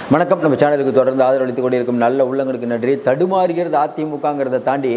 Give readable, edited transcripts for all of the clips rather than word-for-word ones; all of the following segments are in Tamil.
வணக்கம். நம்ம சேனலுக்கு தொடர்ந்து ஆதரவளித்துக் கொண்டிருக்கும் நல்ல உள்ளங்களுக்கு நன்றி. தடுமாறுகிறது அதிமுகங்கிறத தாண்டி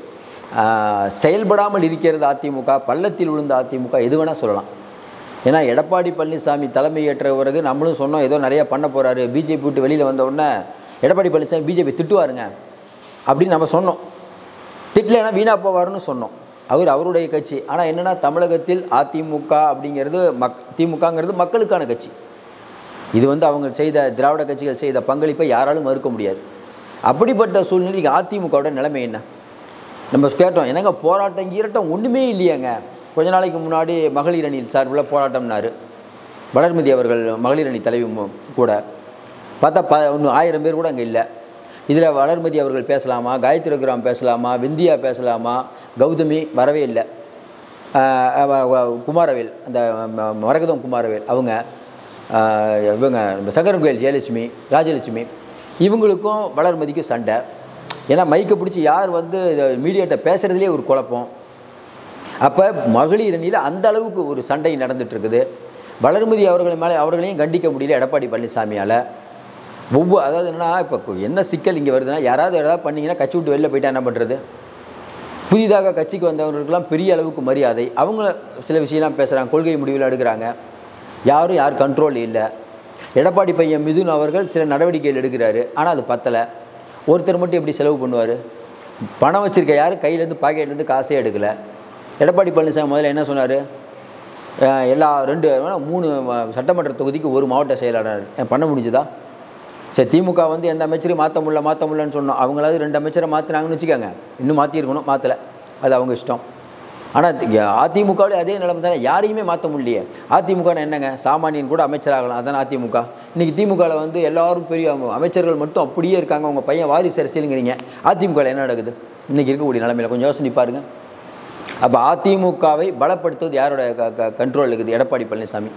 செயல்படாமல் இருக்கிறது அதிமுக, பள்ளத்தில் விழுந்த அதிமுக, எது வேணால் சொல்லலாம். ஏன்னா எடப்பாடி பழனிசாமி தலைமை ஏற்ற பிறகு நம்மளும் சொன்னோம் ஏதோ நிறையா பண்ண போகிறாரு, பிஜேபி விட்டு வெளியில் வந்த உடனே எடப்பாடி பழனிசாமி பிஜேபி திட்டுவாருங்க அப்படின்னு நம்ம சொன்னோம். திட்டலைன்னா வீணாக போவாருன்னு சொன்னோம். அவருடைய கட்சி. ஆனால் என்னென்னா தமிழகத்தில் அதிமுக அப்படிங்கிறது திமுகங்கிறது மக்களுக்கான கட்சி. இது அவங்க செய்த திராவிட கட்சிகள் செய்த பங்களிப்பை யாராலும் மறுக்க முடியாது. அப்படிப்பட்ட சூழ்நிலைக்கு அதிமுகவோட நிலைமை என்ன? நம்ம கேட்டோம், என்னங்க போராட்டம் கீரட்டம் ஒன்றுமே இல்லையாங்க. கொஞ்ச நாளைக்கு முன்னாடி மகளிர் அணி சார்பில் போராட்டம்னாரு வளர்மதி அவர்கள், மகளிர் அணி தலைவி கூட. பார்த்தா ஒன்று 1000 பேர் கூட அங்கே இல்லை. இதில் வளர்மதி அவர்கள் பேசலாமா, காயத்ரி ரகுராம் பேசலாமா, விந்தியா பேசலாமா, கௌதமி வரவே இல்லை. குமாரவேல், அந்த மரகதம் குமாரவேல் அவங்க, இவங்க சங்கரன்கோயில் ஜெயலட்சுமி, ராஜலட்சுமி, இவங்களுக்கும் வளர்மதிக்கும் சண்டை. ஏன்னா மைக்கை பிடிச்சி யார் மீடியாட்ட பேசுகிறதுலே ஒரு குழப்பம். அப்போ மகளிர் அணியில் அந்த அளவுக்கு ஒரு சண்டை நடந்துகிட்ருக்குது. வளர்மதி அவர்களையும் கண்டிக்க முடியல எடப்பாடி பழனிசாமியால். அதாவது என்னன்னா, இப்போ என்ன சிக்கல் இங்கே வருதுன்னா, ஏதாவது பண்ணிங்கன்னா கட்சி விட்டு வெளில போயிட்டா என்ன பண்ணுறது? புதிதாக கட்சிக்கு வந்தவர்களுக்கெல்லாம் பெரிய அளவுக்கு மரியாதை. அவங்க சில விஷயம்லாம் பேசுகிறாங்க, கொள்கை முடிவில் எடுக்கிறாங்க. யார் கண்ட்ரோல் இல்லை. எடப்பாடி பையன் மிதுன் அவர்கள் சில நடவடிக்கைகள் எடுக்கிறாரு, ஆனால் அது பத்தலை. ஒருத்தர் மட்டும் எப்படி செலவு பண்ணுவார்? பணம் வச்சுருக்க யார் கையிலேருந்து பாக்கெட்லேருந்து காசே எடுக்கலை. எடப்பாடி பழனிசாமி முதல்ல என்ன சொன்னார்? எல்லா 3 சட்டமன்ற தொகுதிக்கு ஒரு மாவட்ட செயலாளர் பண்ண முடிஞ்சுதா? சரி, திமுக எந்த அமைச்சரையும் மாற்ற முடியலன்னு சொன்னோம். அவங்களாவது 2 அமைச்சரை மாற்றினாங்கன்னு வச்சுக்கோங்க, இன்னும் மாற்றிருக்கணும், மாற்றலை, அது அவங்க இஷ்டம். ஆனால் அதிமுகவில் அதே நிலைமை தானே, யாரையுமே மாற்ற முடியலையே. அதிமுக என்னங்க, சாமானியன் கூட அமைச்சராகலாம், அதான் அதிமுக. இன்றைக்கி திமுகவில் எல்லோரும் பெரிய அமைச்சர்கள் மட்டும் அப்படியே இருக்காங்க. உங்கள் பையன் வாரிசு அரசியலுங்கிறீங்க. அதிமுகவில் என்ன நடக்குது இன்றைக்கி இருக்கக்கூடிய நிலைமையில்? கொஞ்சம் யோசனை பாருங்க. அப்போ அதிமுகவை பலப்படுத்துவது யாரோட கண்ட்ரோல் இருக்குது? எடப்பாடி பழனிசாமி.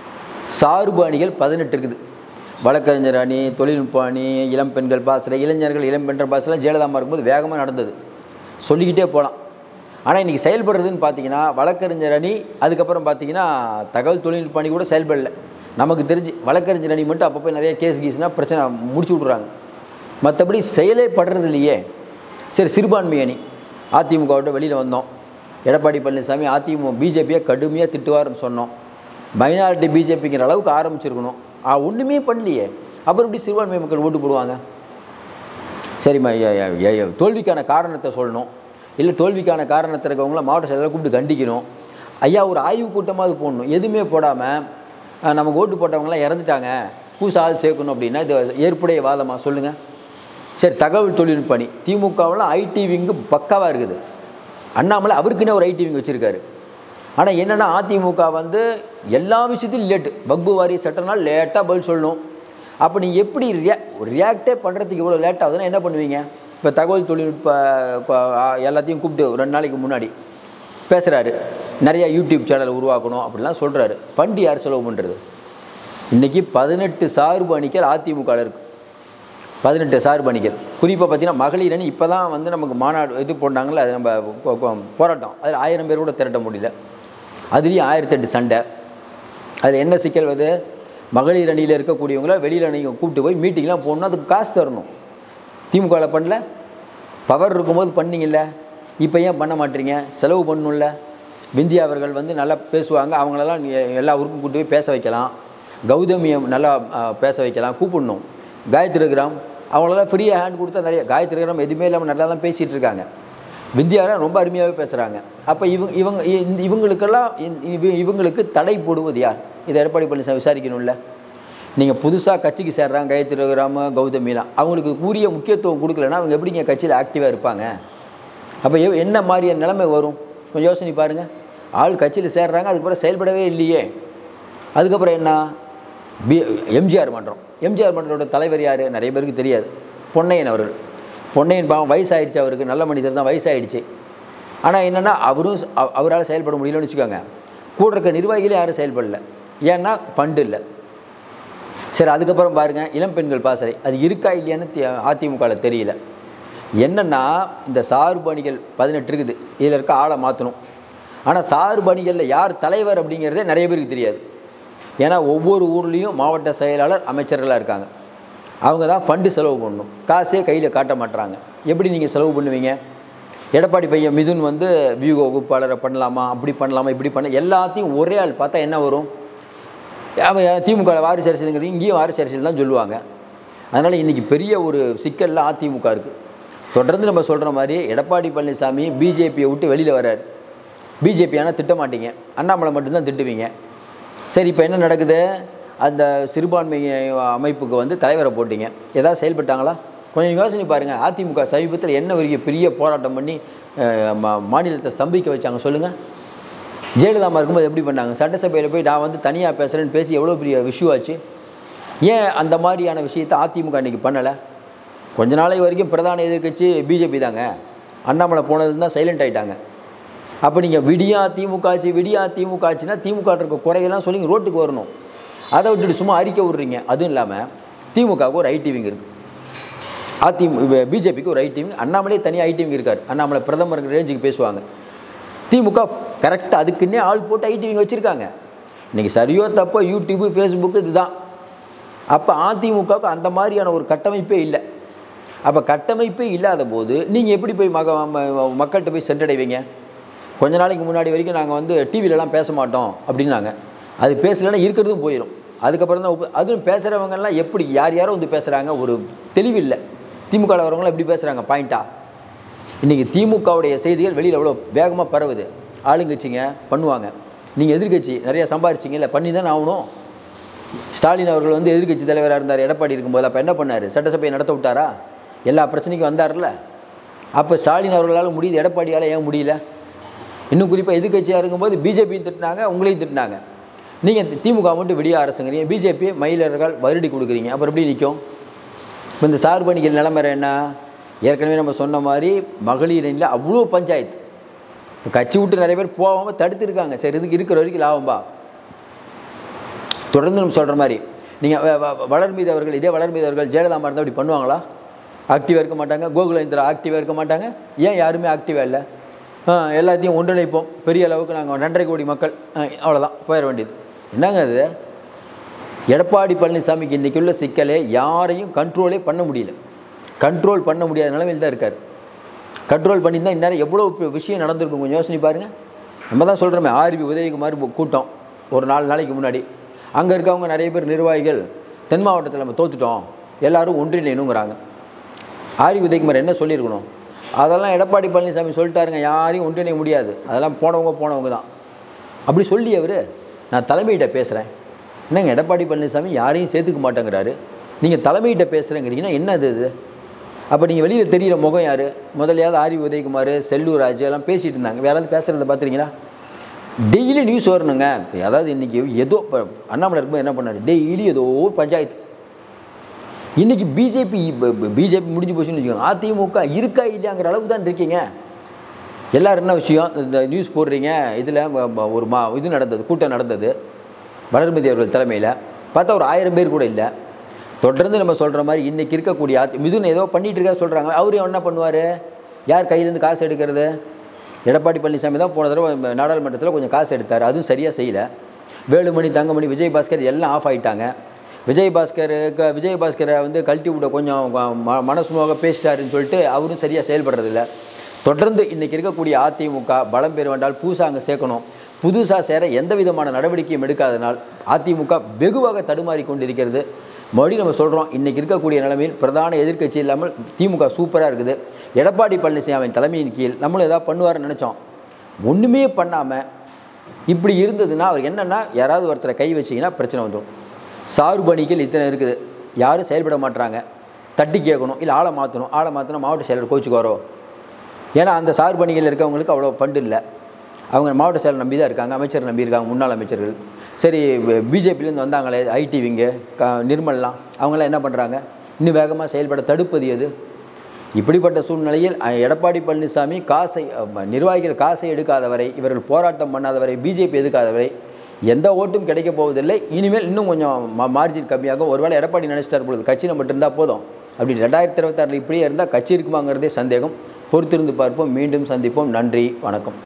சார்பு அணிகள் 18 இருக்குது. வழக்கறிஞர் அணி, தொழில்நுட்ப அணி, இளம் பெண்கள் பாசறை, இளைஞர்கள் இளம் பெண்கள் பாசறைலாம் ஜெயலலிதா இருக்கும்போது வேகமாக நடந்தது, சொல்லிக்கிட்டே போகலாம். ஆனால் இன்றைக்கி செயல்படுறதுன்னு பார்த்தீங்கன்னா வழக்கறிஞர் அணி, அதுக்கப்புறம் பார்த்தீங்கன்னா தகவல் தொழில்நுட்ப அணி கூட செயல்படலை. நமக்கு தெரிஞ்சு வழக்கறிஞர் அணி மட்டும் அப்பப்போ நிறைய கீஸ்னால் பிரச்சனை முடிச்சு விட்றாங்க. மற்றபடி செயலே படுறது இல்லையே. சரி, சிறுபான்மை அணி அதிமுகவோட வெளியில் வந்தோம். எடப்பாடி பழனிசாமி பிஜேபியை கடுமையாக திட்டுவார்னு சொன்னோம். மைனாரிட்டி பிஜேபிங்கிற அளவுக்கு ஆரம்பிச்சிருக்கணும், ஒன்றுமே பண்ணலையே. அப்புறம் எப்படி சிறுபான்மை மக்கள் ஓட்டு போடுவாங்க? சரிம்மா, தோல்விக்கான காரணத்தை சொல்லணும். இல்லை, தோல்விக்கான காரணத்தை இருக்கவங்கள மாவட்ட செயலாளர் கூப்பிட்டு கண்டிக்கணும். ஐயா, ஒரு ஆய்வு கூட்டமாக போடணும். எதுவுமே போடாமல் நமக்கு ஓட்டு போட்டவங்களாம் இறந்துட்டாங்க, புதுசாக ஆள் சேர்க்கணும் அப்படின்னா இது ஏற்புடைய வாதமாக சொல்லுங்கள். சரி, தகவல் தொழில்நுட்ப அணி திமுகவெல்லாம் ஐடி விங்கு பக்காவாக இருக்குது. அண்ணாமலை அவருக்குன்னே ஒரு ஐடி விங் வச்சுருக்காரு. ஆனால் என்னென்னா அதிமுக எல்லா விஷயத்திலும் லேட்டு. வக்பு வாரிய சட்டம்னால் லேட்டாக பதில் சொல்லணும். அப்போ நீங்கள் எப்படி ரியாக்டே பண்ணுறதுக்கு இவ்வளோ லேட் ஆகுதுன்னா என்ன பண்ணுவீங்க? இப்போ தகவல் தொழில்நுட்ப எல்லாத்தையும் கூப்பிட்டு 2 நாளைக்கு முன்னாடி பேசுகிறாரு, நிறையா யூடியூப் சேனல் உருவாக்கணும் அப்படிலாம் சொல்கிறாரு. ஃபண்டு யார் செலவு பண்ணுறது? இன்றைக்கி 18 சார்பு அணிகள் அதிமுகவில் இருக்குது. 18 சார்பு அணிகள். குறிப்பாக பார்த்தீங்கன்னா மகளிர் அணி இப்போ தான் நமக்கு மாநாடு இது போட்டாங்களே, அது நம்ம போராட்டம், அதில் 1000 பேர் கூட திரட்ட முடியல. அதுலேயும் 1008 சண்டை. அதில் என்ன சிக்கல் வருது? மகளிர் அணியில் இருக்கக்கூடியவங்கள வெளியில் அணியை கூப்பிட்டு போய் மீட்டிங்லாம் போகணுன்னா அதுக்கு காசு தரணும். திமுகவில் பண்ணல, பவர் இருக்கும்போது பண்ணிங்கல்ல, இப்போ ஏன் பண்ண மாட்டீங்க? செலவு பண்ணணும்ல. விந்தியா அவர்கள் நல்லா பேசுவாங்க, அவங்களெல்லாம் எல்லா ஊருக்கும் கூப்பிட்டு போய் பேச வைக்கலாம். கௌதமியை நல்லா பேச வைக்கலாம், கூப்பிடணும். காயத்ரி ரகுராம் அவங்களெல்லாம் ஃப்ரீயாக ஹேண்ட் கொடுத்தா நிறைய. காயத்ரி ரகுராம் எதுவுமே இல்லாமல் நல்லா தான் பேசிகிட்டு இருக்காங்க. விந்தியாலாம் ரொம்ப அருமையாகவே பேசுகிறாங்க. அப்போ இவங்களுக்கு தடை போடுவது யார்? இதை எடப்பாடி பழனிசாமி விசாரிக்கணும்ல. நீங்கள் புதுசாக கட்சிக்கு சேர்றாங்க காயத்ரி ரகுராம், கௌதமிலாம், அவங்களுக்கு உரிய முக்கியத்துவம் கொடுக்கலன்னா அவங்க எப்படிங்க கட்சியில் ஆக்டிவாக இருப்பாங்க? அப்போ என்ன மாதிரியான நிலைமை வரும்? கொஞ்சம் யோசனை பாருங்கள். ஆள் கட்சியில் சேர்றாங்க, அதுக்கப்புறம் செயல்படவே இல்லையே. அதுக்கப்புறம் என்ன? எம்ஜிஆர் மன்றத்தோட தலைவர் யார்? நிறைய பேருக்கு தெரியாது. பொன்னையன் அவர்கள். பொன்னையன் பாவம் வயசாகிடுச்சு, அவருக்கு நல்ல மனிதர் தான், வயசாகிடுச்சு. ஆனால் என்னென்னா அவரால் செயல்பட முடியலன்னு வச்சுக்கோங்க. கூட இருக்க நிர்வாகிகளே யாரும் செயல்படலை. ஏன்னா ஃபண்டு இல்லை. சரி, அதுக்கப்புறம் பாருங்கள், இளம் பெண்கள் பாசறை அது இருக்கா இல்லையான்னு அதிமுகவில் தெரியல. என்னென்னா இந்த சார்பு அணிகள் 18 இருக்குது, இதில் இருக்க ஆளை மாற்றணும். ஆனால் சார்பு அணிகளில் யார் தலைவர் அப்படிங்கிறதே நிறைய பேருக்கு தெரியாது. ஏன்னா ஒவ்வொரு ஊர்லேயும் மாவட்ட செயலாளர் அமைச்சர்களாக இருக்காங்க. அவங்க தான் ஃபண்டு செலவு பண்ணணும். காசே கையில் காட்ட மாட்டுறாங்க. எப்படி நீங்கள் செலவு பண்ணுவீங்க? எடப்பாடி பையன் மிதுன் வந்து வியூக வகுப்பாளரை பண்ணலாமா, அப்படி பண்ணலாமா, இப்படி பண்ண எல்லாத்தையும் ஒரே ஆள் பார்த்தா என்ன வரும்? அவன் திமுக வாரிசு அரசியலுங்கிறது இங்கேயும் வாரிசு அரசியல் தான் சொல்லுவாங்க. அதனால் இன்றைக்கி பெரிய ஒரு சிக்கலில் அதிமுக இருக்குது. தொடர்ந்து நம்ம சொல்கிற மாதிரி எடப்பாடி பழனிசாமி பிஜேபியை விட்டு வெளியில் வர்றார். பிஜேபி ஆனால் திட்ட மாட்டீங்க, அண்ணாமலை மட்டும்தான் திட்டுவீங்க. சரி, இப்போ என்ன நடக்குது? அந்த சிறுபான்மை அமைப்புக்கு வந்து தலைவரை போட்டிங்க, ஏதாவது செயல்பட்டாங்களா? கொஞ்சம் யோசனை பாருங்கள். அதிமுக சமீபத்தில் என்ன பெரிய போராட்டம் பண்ணி மாநிலத்தை ஸ்தம்பிக்க வச்சாங்க சொல்லுங்கள். ஜெயலலிதா இருக்கும்போது எப்படி பண்ணாங்க? சட்டசபையில் போய் நான் வந்து தனியாக பேசுகிறேன்னு பேசி எவ்வளோ பெரிய விஷயம் ஆச்சு. ஏன் அந்த மாதிரியான விஷயத்தை அதிமுக இன்றைக்கி பண்ணலை? கொஞ்ச நாளைக்கு வரைக்கும் பிரதான எதிர்க்கட்சி பிஜேபி தாங்க. அண்ணாமலை போனது தான் சைலண்ட் ஆகிட்டாங்க. அப்போ நீங்கள் விடியா திமுக ஆச்சுன்னா திமுக இருக்க குறையெல்லாம் சொல்லி ரோட்டுக்கு வரணும். அதை விட்டுட்டு சும்மா அறிக்கை விட்றீங்க. அதுவும் இல்லாமல் திமுகவுக்கு ஒரு ஐடி விங் இருக்குது, பிஜேபிக்கு ஒரு ஐடி விங், அண்ணாமலே தனியாக ஐடி விங் இருக்கார். அண்ணாமலை பிரதமர் ரேஞ்சுக்கு பேசுவாங்க. திமுக கரெக்டாக அதுக்குன்னே ஆள் போட்டு ஐடி விங் வச்சுருக்காங்க. இன்றைக்கி சரியோ தப்போ யூடியூப்பு ஃபேஸ்புக்கு இதுதான். அப்போ அதிமுகவுக்கு அந்த மாதிரியான ஒரு கட்டமைப்பே இல்லை. அப்போ கட்டமைப்பே இல்லாத போது நீங்கள் எப்படி போய் மக்கள்கிட்ட போய் சென்றடைவீங்க? கொஞ்ச நாளைக்கு முன்னாடி வரைக்கும் நாங்கள் வந்து டிவிலலாம் பேச மாட்டோம் அப்படின்னாங்க. அது பேசலைன்னா இருக்கிறதும் போயிடும். அதுக்கப்புறம் தான் அதுவும் பேசுகிறவங்கெல்லாம் எப்படி யாரோ வந்து பேசுகிறாங்க, ஒரு தெளிவில்லை. திமுகவில் வரவங்களாம் எப்படி பேசுகிறாங்க பாயிண்ட்டாக. இன்றைக்கி திமுகவுடைய செய்திகள் வெளியில் எவ்வளோ வேகமாக பரவுது. ஆளுங்கட்சிங்க பண்ணுவாங்க, நீங்கள் எதிர்கட்சி நிறையா சம்பாரிச்சிங்க, இல்லை பண்ணி தானே ஆகணும். ஸ்டாலின் அவர்கள் வந்து எதிர்கட்சி தலைவராக இருந்தார் எடப்பாடி இருக்கும்போது. அப்போ என்ன பண்ணார்? சட்டசபையை நடத்த விட்டாரா? எல்லா பிரச்சனைக்கும் வந்தார்ல. அப்போ ஸ்டாலின் அவர்களால் முடியுது, எடப்பாடியால் ஏன் முடியல? இன்னும் குறிப்பாக எதிர்கட்சியாக இருக்கும்போது பிஜேபியும் திட்டினாங்க, உங்களையும் திட்டினாங்க. நீங்கள் திமுக மட்டும் விடிய அரசுங்கிறீங்க, பிஜேபி மயிலர்கள் வருடி கொடுக்குறீங்க. அப்புறம் எப்படி நிற்கும்? இப்போ இந்த சார்பணிகள் நிலைமை என்ன? ஏற்கனவே நம்ம சொன்ன மாதிரி மகளிர் அணியில் அவ்வளோ பஞ்சாயத்து. இப்போ கட்சி விட்டு நிறைய பேர் போகாமல் தடுத்துருக்காங்க. சரி, இதுக்கு இருக்கிற வரைக்கும் லாபம்பா. தொடர்ந்து நம்ம சொல்கிற மாதிரி நீங்கள் வளர்மீது அவர்கள், இதே வளர்மீது அவர்கள் ஜெயலலிதா இருந்தால் அப்படி பண்ணுவாங்களா? ஆக்டிவாக இருக்க மாட்டாங்க. கோகுலேந்திரா ஆக்டிவாக இருக்க மாட்டாங்க. ஏன் யாருமே ஆக்டிவாக இல்லை? எல்லாத்தையும் ஒன்றிணைப்போம், பெரிய அளவுக்கு நாங்கள் 2.5 கோடி மக்கள், அவ்வளோதான், போயிட வேண்டியது. என்னங்க அது? எடப்பாடி பழனிசாமிக்கு இன்றைக்கி உள்ள சிக்கலே யாரையும் கண்ட்ரோலே பண்ண முடியல. கண்ட்ரோல் பண்ண முடியாத நிலைமையில் தான் இருக்கார். கண்ட்ரோல் பண்ணி தான் இந்நேரம் எவ்வளோ விஷயம் நடந்திருக்கும். கொஞ்சம் யோசனை பாருங்கள். நம்ம தான் சொல்கிறோமே, ஆர்பி உதயகுமார் கூட்டம் ஒரு 4 நாளைக்கு முன்னாடி. அங்கே இருக்கவங்க நிறைய பேர் நிர்வாகிகள் தென் மாவட்டத்தில் நம்ம தோற்றுட்டோம், எல்லோரும் ஒன்றிணைணுங்கிறாங்க. ஆர்பி உதயகுமார் என்ன சொல்லியிருக்கணும்? அதெல்லாம் எடப்பாடி பழனிசாமி சொல்லிட்டாருங்க, யாரையும் ஒன்றிணைய முடியாது, அதெல்லாம் போனவங்க தான். அப்படி சொல்லி அவர் நான் தலைமையிட்ட பேசுகிறேன். என்னங்க எடப்பாடி பழனிசாமி யாரையும் சேர்த்துக்க மாட்டேங்கிறாரு, நீங்கள் தலைமையிட்ட பேசுகிறேங்கிறீங்கன்னா என்ன அது? அப்போ நீங்கள் வெளியில் தெரிகிற முகம் யார்? முதலையாவது ஆர்வி உதயகுமார், செல்லூர் ராஜு எல்லாம் பேசிகிட்டு இருந்தாங்க. வேறு யாராவது பேசுகிறத பார்த்துறீங்களா? டெய்லி நியூஸ் வரணுங்க. அதாவது இன்றைக்கி ஏதோ அண்ணாமலை இருக்கும்போது என்ன பண்ணார்? டெய்லி ஏதோ பஞ்சாயத்து. இன்றைக்கி பிஜேபி முடிஞ்சு போச்சுன்னு வச்சுக்கோங்க. அதிமுக இருக்கா இல்லையாங்கிற அளவுக்கு தான் இருக்கீங்க. எல்லோரும் என்ன விஷயம் இந்த நியூஸ் போடுறீங்க? இதில் ஒரு இது நடந்தது, கூட்டம் நடந்தது வளர்மதி அவர்கள் தலைமையில். பார்த்தா ஒரு 1000 பேர் கூட இல்லை. தொடர்ந்து நம்ம சொல்கிற மாதிரி இன்றைக்கி இருக்கக்கூடிய மிதுன் ஏதோ பண்ணிகிட்டு இருக்கா சொல்கிறாங்க. அவரு என்ன பண்ணுவார்? யார் கையிலேருந்து காசு எடுக்கிறது? எடப்பாடி பழனிசாமி தான் போன தடவை நாடாளுமன்றத்தில் கொஞ்சம் காசு எடுத்தார், அதுவும் சரியாக செய்யலை. வேலுமணி, தங்கமணி, விஜயபாஸ்கர் எல்லாம் ஆஃப் ஆகிட்டாங்க. விஜயபாஸ்கரை வந்து கழட்டி விட கொஞ்சம் மனசுமாக பேசிட்டாருன்னு சொல்லிட்டு அவரும் சரியாக செயல்படுறதில்ல. தொடர்ந்து இன்றைக்கி இருக்கக்கூடிய அதிமுக பலம் பெற வேண்டால் புதுசாக அங்கே சேர்க்கணும். புதுசாக சேர எந்த விதமான நடவடிக்கையும் எடுக்காதனால் அதிமுக வெகுவாக தடுமாறி கொண்டிருக்கிறது. மறுபடியும் நம்ம சொல்கிறோம், இன்றைக்கி இருக்கக்கூடிய நிலைமையில் பிரதான எதிர்க்கட்சி இல்லாமல் திமுக சூப்பராக இருக்குது. எடப்பாடி பழனிசாமியின் தலைமையின் கீழ் நம்மளும் ஏதாவது பண்ணுவார்னு நினச்சோம். ஒன்றுமே பண்ணாமல் இப்படி இருந்ததுன்னா அவர் என்னென்னா, யாராவது ஒருத்தரை கை வச்சிங்கன்னா பிரச்சனை வந்துடும். சார்பணிகள் இத்தனை இருக்குது, யாரும் செயல்பட மாட்டுறாங்க. தட்டி கேட்கணும், இல்லை ஆளை மாற்றணும். மாவட்ட செயலர் கோச்சுக்கு வரோம். ஏன்னா அந்த சார்பணிகள் இருக்கவங்களுக்கு அவ்வளோ ஃபண்டு இல்லை. அவங்க மாவட்ட செயலர் நம்பி தான் இருக்காங்க, அமைச்சர் நம்பி இருக்காங்க, முன்னாள் அமைச்சர்கள். சரி, பிஜேபியிலேருந்து வந்தாங்களே ஐடி விங்கு, நிர்மல்லாம், அவங்களாம் என்ன பண்ணுறாங்க? இன்னும் வேகமாக செயல்பட தடுப்பது எது? இப்படிப்பட்ட சூழ்நிலையில் எடப்பாடி பழனிசாமி நிர்வாகிகள் காசை எடுக்காதவரை, இவர்கள் போராட்டம் பண்ணாதவரை, பிஜேபி எடுக்காதவரை எந்த ஓட்டும் கிடைக்க போவதில்லை. இனிமேல் இன்னும் கொஞ்சம் மார்ஜின் கம்மியாகும். ஒருவேளை எடப்பாடி நினைச்சிட்டார் பொழுது கட்சி நம்ம இருந்தால் போதும், அப்படி 2026 இப்படியே இருந்தால் கட்சி இருக்குமாங்கிறதே சந்தேகம். பொறுத்திருந்து பார்ப்போம். மீண்டும் சந்திப்போம். நன்றி, வணக்கம்.